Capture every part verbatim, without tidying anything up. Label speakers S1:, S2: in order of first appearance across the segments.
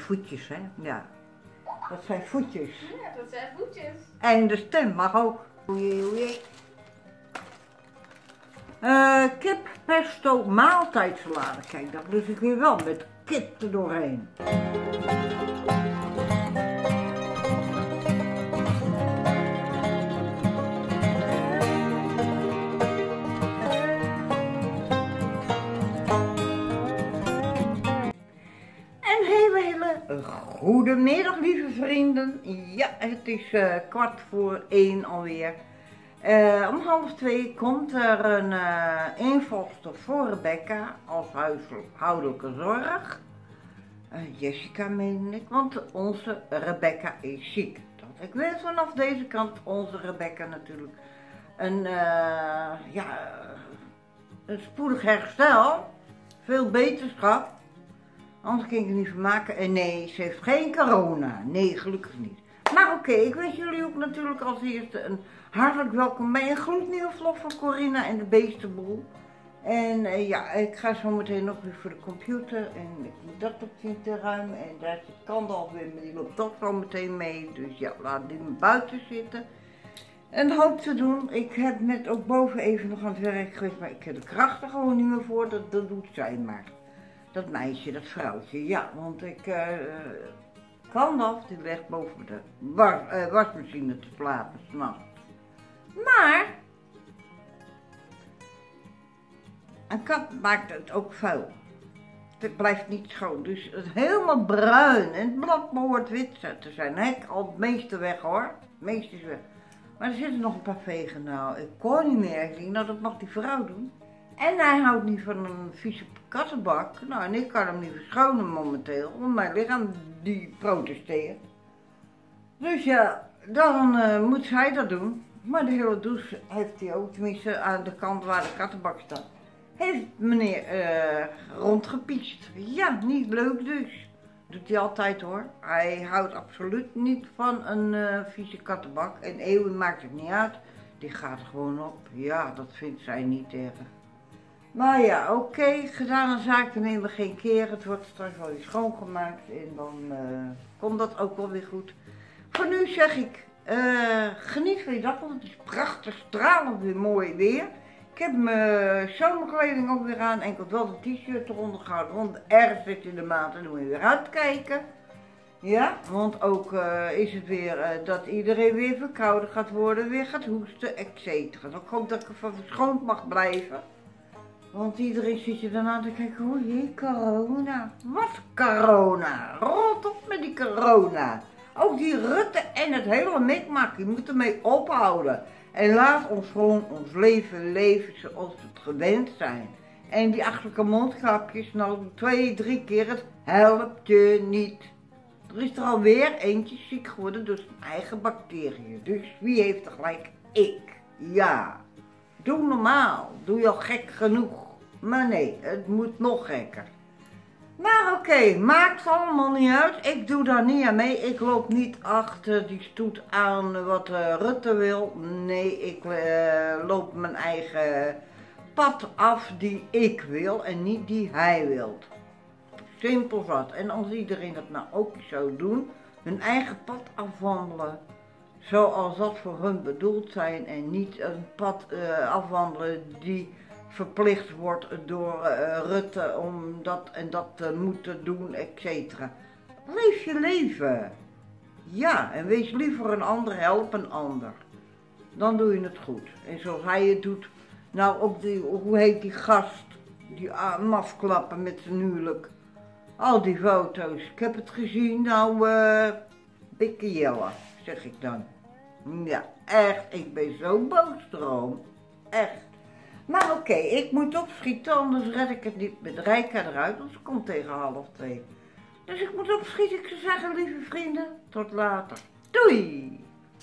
S1: voetjes, hè? Ja. Dat zijn voetjes.
S2: Ja, dat zijn voetjes.
S1: En de stem mag ook. Oei, oei. Uh, kip, pesto, maaltijdsalade. Kijk, dat lust ik weer wel met kip er doorheen. Goedemiddag lieve vrienden, ja het is uh, kwart voor één alweer. Uh, om half twee komt er een uh, invalster voor Rebecca als huishoudelijke zorg. Uh, Jessica meen ik, want onze Rebecca is ziek. Dat ik weet vanaf deze kant onze Rebecca natuurlijk een, uh, ja, een spoedig herstel, veel beterschap. Anders kan ik het niet vermaken. En nee, ze heeft geen corona. Nee, gelukkig niet. Maar oké, okay, ik wens jullie ook natuurlijk als eerste een hartelijk welkom bij een gloednieuwe vlog van Corina en de Beestenboel. En uh, ja, ik ga zo meteen nog weer voor de computer en ik moet dat ook zien te ruimen. En daar zit Kandal weer, maar die loopt toch zo meteen mee. Dus ja, laat die maar buiten zitten. En hoop te doen. Ik heb net ook boven even nog aan het werk geweest, maar ik heb de krachten gewoon niet meer voor. Dat, dat doet zij maar. Dat meisje, dat vrouwtje, ja, want ik uh, kan dat, die ligt boven de was, uh, wasmachine te slapen, s'nachts. Maar, een kat maakt het ook vuil. Het blijft niet schoon, dus het is helemaal bruin en het blad behoort wit te zijn. Hek al het meeste weg hoor, het meeste is weg. Maar er zitten nog een paar vegen, nou, ik kon niet meer, ik denk, nou dat mag die vrouw doen. En hij houdt niet van een vieze kattenbak. Nou, en ik kan hem niet verschonen momenteel, want mijn lichaam die protesteert. Dus ja, dan uh, moet zij dat doen. Maar de hele douche heeft hij ook, tenminste aan de kant waar de kattenbak staat, heeft meneer uh, rondgepiest. Ja, niet leuk dus. Doet hij altijd hoor. Hij houdt absoluut niet van een uh, vieze kattenbak. En Eeuwen maakt het niet uit. Die gaat er gewoon op. Ja, dat vindt zij niet erg. Maar ja, oké, okay, gedaan een zaak, dan nemen we geen keer. Het wordt straks wel weer schoongemaakt en dan uh, komt dat ook wel weer goed. Voor nu zeg ik, uh, geniet van je dag, want het is prachtig, stralend weer mooi weer. Ik heb mijn zomerkleding ook weer aan, enkel wel de t-shirt eronder gehouden, want ergens zit in de maand en dan moet je weer uitkijken. Ja, want ook uh, is het weer uh, dat iedereen weer verkouden gaat worden, weer gaat hoesten, et cetera. Ik hoop dat ik ervan verschoond mag blijven. Want iedereen zit je daarna te kijken, oh jee, corona. Wat corona? Rot op met die corona. Ook die Rutte en het hele mikmak, je moet ermee ophouden. En laat ons gewoon ons leven leven zoals we het gewend zijn. En die achterlijke mondkapjes, nou twee, drie keer, het helpt je niet. Er is er alweer eentje ziek geworden door zijn eigen bacteriën. Dus wie heeft er gelijk? Ik. Ja. Doe normaal, doe je al gek genoeg. Maar nee, het moet nog gekker. Maar oké, okay, maakt allemaal niet uit. Ik doe daar niet aan mee. Ik loop niet achter die stoet aan wat uh, Rutte wil. Nee, ik uh, loop mijn eigen pad af die ik wil en niet die hij wil. Simpel zat. En als iedereen dat nou ook zou doen, hun eigen pad afwandelen. Zoals dat voor hun bedoeld zijn en niet een pad uh, afwandelen die verplicht wordt door uh, Rutte om dat en dat te moeten doen, et cetera. Leef je leven. Ja, en wees liever een ander, help een ander. Dan doe je het goed. En zoals hij het doet, nou op die, hoe heet die gast, die uh, mafklappen met zijn huwelijk. Al die foto's, ik heb het gezien, nou uh, dikke jelle, zeg ik dan. Ja, echt, ik ben zo boos erom. Echt. Maar oké, okay, ik moet opschieten, anders red ik het niet met Rijka eruit, want ze komt tegen half twee. Dus ik moet opschieten, ik zou zeggen, lieve vrienden, tot later. Doei!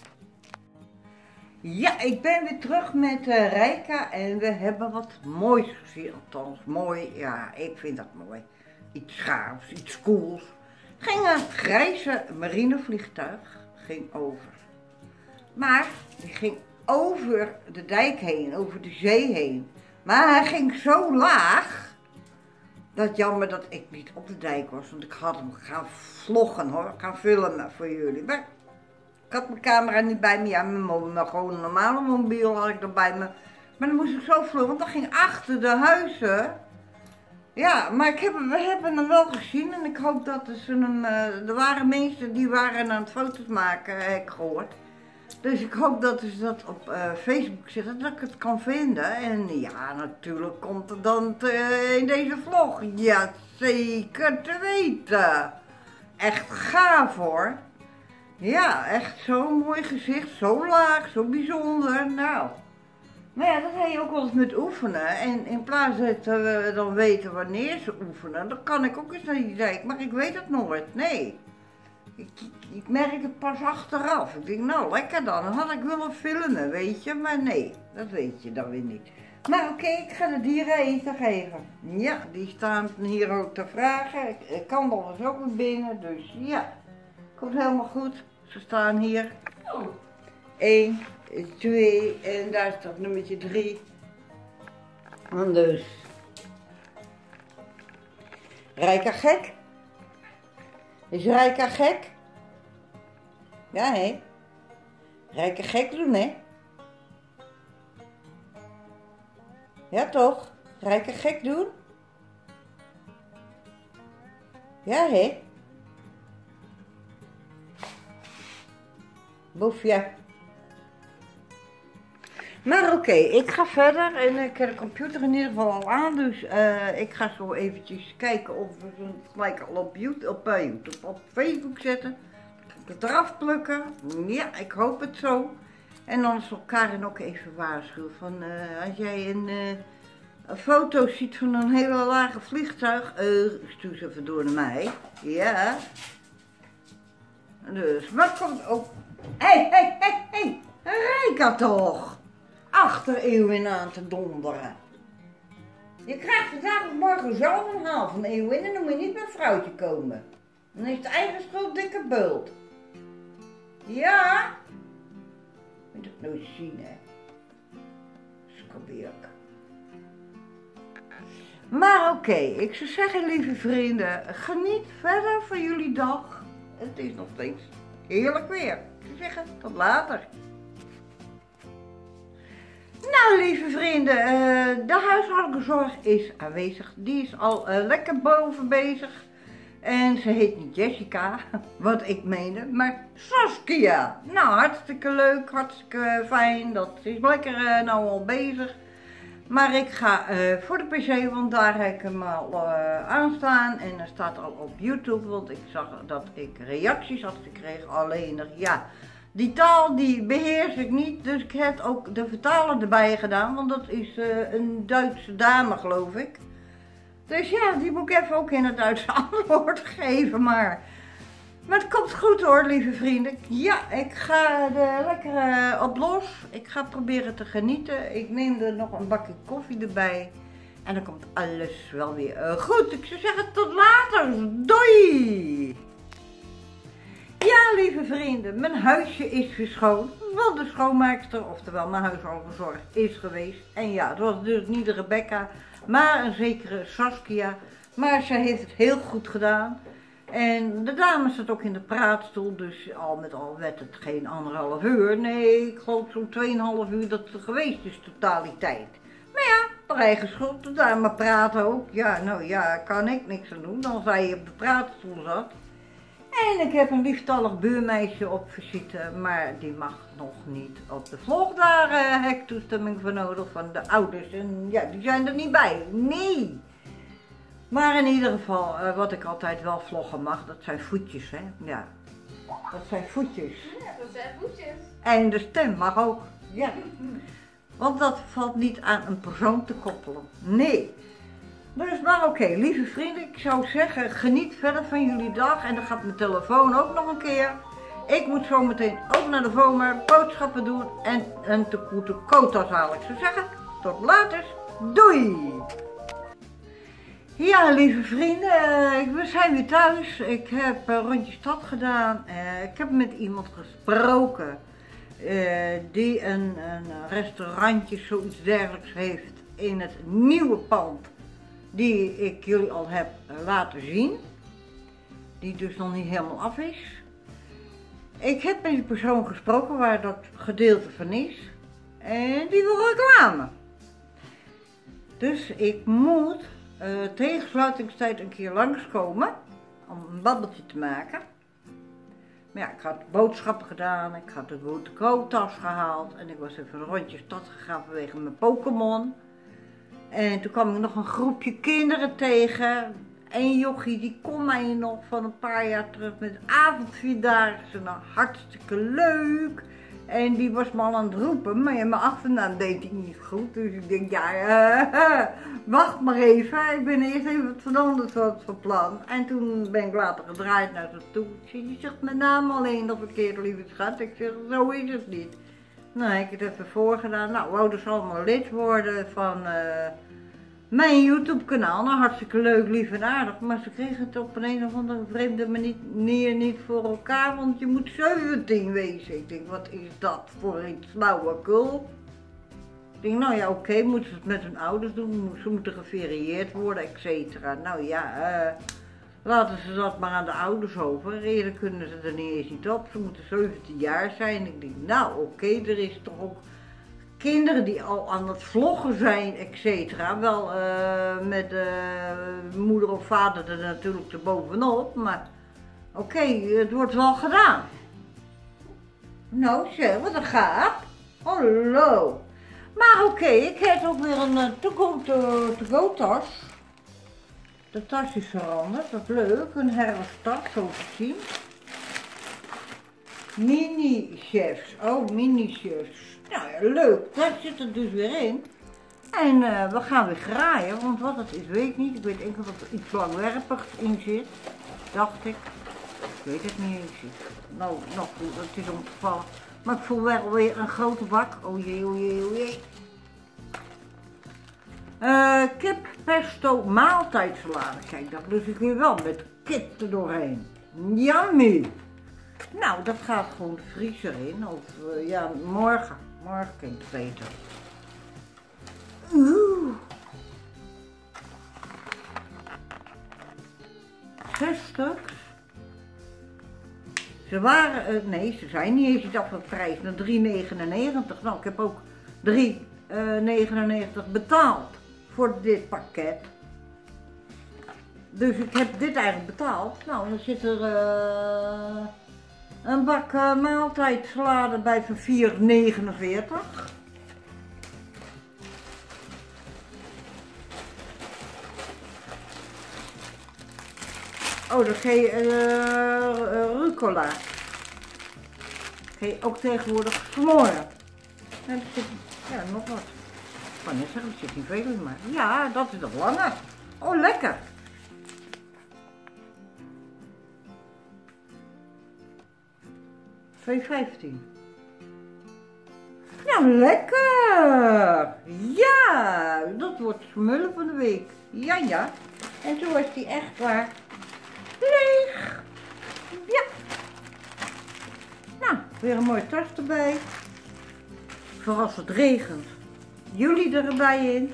S1: Ja, ik ben weer terug met uh, Rijka en we hebben wat moois gezien, althans mooi, ja, ik vind dat mooi. Iets gaafs, iets cools. Ging een grijze marinevliegtuig, ging over. Maar die ging over de dijk heen, over de zee heen. Maar hij ging zo laag Dat jammer dat ik niet op de dijk was, want ik had hem gaan vloggen hoor, gaan filmen voor jullie. Maar ik had mijn camera niet bij me, ja, mijn, mo- mijn gewoon een normale mobiel had ik er bij me. Maar dan moest ik zo vloggen, want dat ging achter de huizen. Ja, maar ik heb, we hebben hem wel gezien en ik hoop dat ze hem, uh, er waren mensen die waren aan het foto's maken, heb ik gehoord. Dus ik hoop dat ze dat op uh, Facebook zetten, dat ik het kan vinden. En ja, natuurlijk komt er dan te, in deze vlog. Ja, zeker te weten. Echt gaaf hoor. Ja, echt zo'n mooi gezicht, zo laag, zo bijzonder. Nou, maar ja, dat heb je ook wel eens met oefenen. En in plaats dat we dan weten wanneer ze oefenen, dan kan ik ook eens naar die dijk, maar ik weet het nooit. Nee. Ik, ik, ik merk het pas achteraf. Ik denk, nou lekker dan. Dan had ik willen filmen, weet je. Maar nee, dat weet je dan weer niet. Maar oké, okay, ik ga de dieren eten geven. Ja, die staan hier ook te vragen. Ik, ik kan nog eens ook weer binnen, dus ja. Komt helemaal goed. Ze staan hier. Eén, twee en daar staat nummertje drie. En dus. Rijka gek? Is Rijka gek? Ja, hé. Rijka gek doen, hè? Ja, toch? Rijka gek doen? Ja, hé. Boefje. Maar oké, okay, ik ga verder en ik heb de computer in ieder geval al aan, dus uh, ik ga zo eventjes kijken of we het gelijk al op YouTube, op, uh, YouTube, op Facebook zetten. Dan ga ik het eraf plukken. Ja, ik hoop het zo. En dan zal Karin ook even waarschuwen van uh, als jij een, uh, een foto ziet van een hele lage vliegtuig, uh, stuur ze even door naar mij. Ja. Dus, maar het komt ook. Hé, hé, hé, hé, Rijka toch! Achter Eeuwin aan te donderen. Je krijgt vandaag of morgen zelf een haal van Eeuwin en dan moet je niet met een vrouwtje komen. Dan is het eigen schuld dikke bult. Ja? Moet ik nooit zien, hè. Skobierk. Maar oké, okay, ik zou zeggen, lieve vrienden, geniet verder van jullie dag. Het is nog steeds heerlijk weer. Ik zou zeggen, tot later. Nou, lieve vrienden, uh, de huishoudelijke zorg is aanwezig. Die is al uh, lekker boven bezig. En ze heet niet Jessica, wat ik meende, maar Saskia. Nou, hartstikke leuk, hartstikke fijn. Dat is lekker uh, nou al bezig. Maar ik ga uh, voor de pc, want daar heb ik hem al uh, aanstaan. En er staat al op YouTube, want ik zag dat ik reacties had gekregen. Alleen nog, ja, die taal die beheers ik niet. Dus ik heb ook de vertaler erbij gedaan, want dat is uh, een Duitse dame, geloof ik. Dus ja, die moet ik even ook in het Duits antwoord geven, maar... Maar het komt goed hoor, lieve vrienden. Ja, ik ga er lekker uh, op los. Ik ga proberen te genieten. Ik neem er nog een bakje koffie erbij. En dan komt alles wel weer uh, goed. Ik zou zeggen, tot later. Doei! Ja, lieve vrienden, mijn huisje is verschoond. Want de schoonmaakster, oftewel mijn huishoudelijke zorg, is geweest. En ja, het was dus niet de Rebecca, maar een zekere Saskia. Maar zij heeft het heel goed gedaan. En de dame zat ook in de praatstoel, dus al met al werd het geen anderhalf uur. Nee, ik geloof zo'n tweeënhalf uur dat het geweest is, totaliteit. Maar ja, haar eigen schuld, de dame praten ook. Ja, nou ja, kan ik niks aan doen, dan zij op de praatstoel zat. En ik heb een lieftallig buurmeisje op visite, maar die mag nog niet op de vlog. Daar uh, heb ik toestemming voor nodig van de ouders. En ja, die zijn er niet bij. Nee! Maar in ieder geval, uh, wat ik altijd wel vloggen mag, dat zijn voetjes, hè. Ja, dat zijn voetjes.
S2: Ja, dat zijn voetjes.
S1: En de stem mag ook, ja. Want dat valt niet aan een persoon te koppelen. Nee. Dus, maar oké, okay, lieve vrienden, ik zou zeggen, geniet verder van jullie dag. En dan gaat mijn telefoon ook nog een keer. Ik moet zo meteen ook naar de Vomar boodschappen doen en een te goede kotas halen. Ik zou zeggen, tot later. Doei! Ja, lieve vrienden, we zijn weer thuis. Ik heb een rondje stad gedaan. Ik heb met iemand gesproken die een, een restaurantje, zoiets dergelijks heeft in het nieuwe pand die ik jullie al heb laten zien. Die dus nog niet helemaal af is. Ik heb met die persoon gesproken waar dat gedeelte van is. En die wil reclame. Dus ik moet uh, tegen sluitingstijd een keer langskomen om een babbeltje te maken. Maar ja, ik had boodschappen gedaan, ik had de go-to-go-tas gehaald en ik was even een rondje stad gegaan vanwege mijn Pokémon. En toen kwam ik nog een groepje kinderen tegen. Eén jochie die kon mij nog van een paar jaar terug met avondvierdaagse, nou hartstikke leuk. En die was me al aan het roepen, maar ja, mijn achternaam deed hij niet goed. Dus ik denk, ja, uh, wacht maar even. Ik ben eerst even wat veranderd wat van plan. En toen ben ik later gedraaid naar ze toe. Ik zeg, je zegt mijn naam alleen nog verkeerd, lieve schat. Ik zeg, zo is het niet. Nou, ik heb het even voorgedaan. Nou, wou dus allemaal lid worden van uh, mijn YouTube kanaal. Nou, hartstikke leuk, lief en aardig. Maar ze kregen het op een, een of andere vreemde manier niet voor elkaar. Want je moet zeventien wezen. Ik denk, wat is dat voor iets flauwekul? Ik denk, nou ja, oké, okay, moeten ze het met hun ouders doen. Ze moeten geverifieerd worden, et cetera. Nou ja, uh, laten ze dat maar aan de ouders over. Eerder kunnen ze er niet eens niet op. Ze moeten zeventien jaar zijn. Ik denk, nou oké, okay, er is toch ook kinderen die al aan het vloggen zijn, et cetera. Wel uh, met uh, moeder of vader er natuurlijk erbovenop, maar oké, okay, het wordt wel gedaan. Nou zeg, wat een gaap. Hallo. Maar oké, okay, ik heb ook weer een uh, to-go tas. De tas is veranderd, dat is leuk. Een herfsttas, zo te zien. Mini-chefs, oh mini-chefs. Nou ja, leuk, daar zit het dus weer in. En uh, we gaan weer graaien, want wat het is weet ik niet. Ik weet enkel dat er iets langwerpigs in zit, dacht ik. Ik weet het niet eens. Nou, nog goed, het is omgevallen. Maar ik voel wel weer een grote bak. Oh jee, oh jee, oh jee. Uh, kip pesto maaltijdsalade. Kijk, dat lust ik weer wel met kip er doorheen. Yummy! Nou, dat gaat gewoon de vriezer in. Of uh, ja, morgen. Morgen kan ik het weten. Oeh. Zes stuks. Ze waren, uh, nee, ze zijn niet eens af van prijs naar drie negenennegentig. Nou, ik heb ook drie negenennegentig betaald voor dit pakket. Dus ik heb dit eigenlijk betaald. Nou, dan zit er uh, een bak uh, maaltijdsalade bij van vier negenenveertig. Oh, dan ga je uh, uh, rucola. Ga je ook tegenwoordig smoren. En er zit, ja, nog wat. Ik kan niet zeggen, er zit niet veel in, maar ja, dat is nog langer. Oh, lekker. twee vijftien. Ja, lekker. Ja, dat wordt smullen van de week. Ja, ja. En toen was die echt waar leeg. Ja. Nou, weer een mooie tas erbij. Voor als het regent. Jullie erbij in.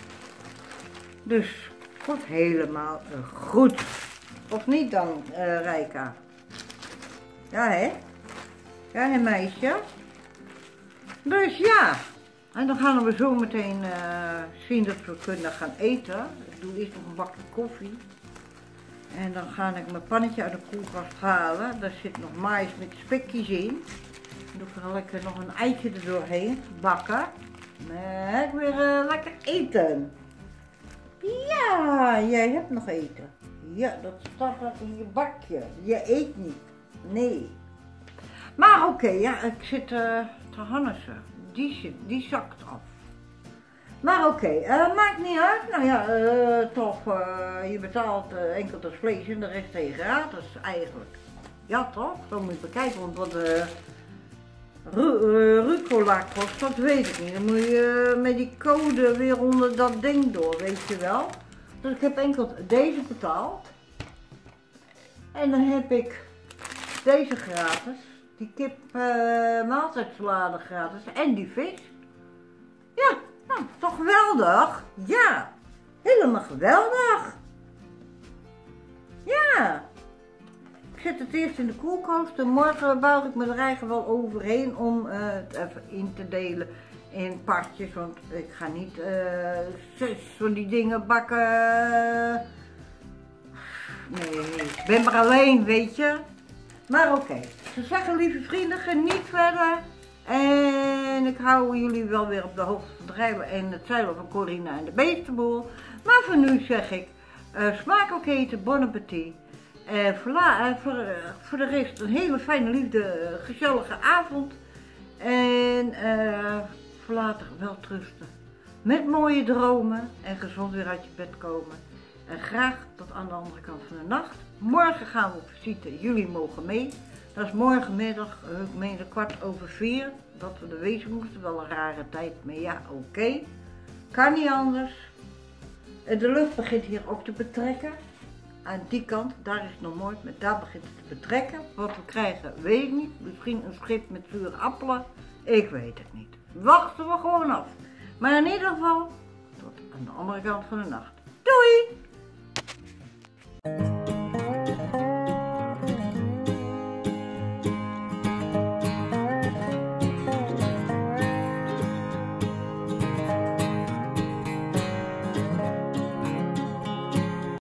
S1: Dus wordt helemaal goed. Of niet dan, uh, Rijka? Ja, hè? Ja, hè, meisje? Dus ja. En dan gaan we zo meteen uh, zien dat we kunnen gaan eten. Ik doe eerst nog een bakje koffie. En dan ga ik mijn pannetje uit de koelkast halen. Daar zit nog mais met spekjes in. Dan doe ik er lekker nog een eitje er doorheen bakken. Met weer uh, lekker eten. Ja, jij hebt nog eten. Ja, dat staat er in je bakje. Je eet niet. Nee. Maar oké, okay, ja, ik zit uh, te Hannessen. Die, zit, die zakt af. Maar oké, okay, uh, maakt niet uit. Nou ja, uh, toch, uh, je betaalt uh, enkel het vlees en de rest is gratis eigenlijk. Ja toch? Zo moet je bekijken, want wat uh, ru uh, rucola kost, dat weet ik niet. Dan moet je uh, met die code weer onder dat ding door, weet je wel. Dus ik heb enkel deze betaald. En dan heb ik deze gratis. Die kip uh, maaltijdsalade gratis en die vis. Ja, nou, toch geweldig. Ja, Helemaal geweldig. Ja. Ik zet het eerst in de koelkast en morgen bouw ik me er eigenlijk wel overheen om uh, het even in te delen in partjes. Want ik ga niet uh, zes van die dingen bakken. Nee, nee, ik ben maar alleen, weet je. Maar oké, okay. Ze zeggen, lieve vrienden, geniet verder. En ik hou jullie wel weer op de hoogte van het rijden en het zeilen van Corina en de Beestenboel. Maar voor nu zeg ik, uh, smakelijk eten, bon appetit. En voor, uh, voor, uh, voor de rest een hele fijne, liefde, uh, gezellige avond. En uh, voor later wel trusten. Met mooie dromen en gezond weer uit je bed komen. En graag tot aan de andere kant van de nacht. Morgen gaan we op visite, jullie mogen mee. Dat is morgenmiddag, ik meen kwart over vier, dat we er wezen moesten. Wel een rare tijd, maar ja, oké. Okay. Kan niet anders. De lucht begint hier ook te betrekken. Aan die kant, daar is het nog mooi, maar daar begint het te betrekken. Wat we krijgen, weet ik niet. Misschien een schip met zure appelen. Ik weet het niet. Wachten we gewoon af. Maar in ieder geval, tot aan de andere kant van de nacht. Doei!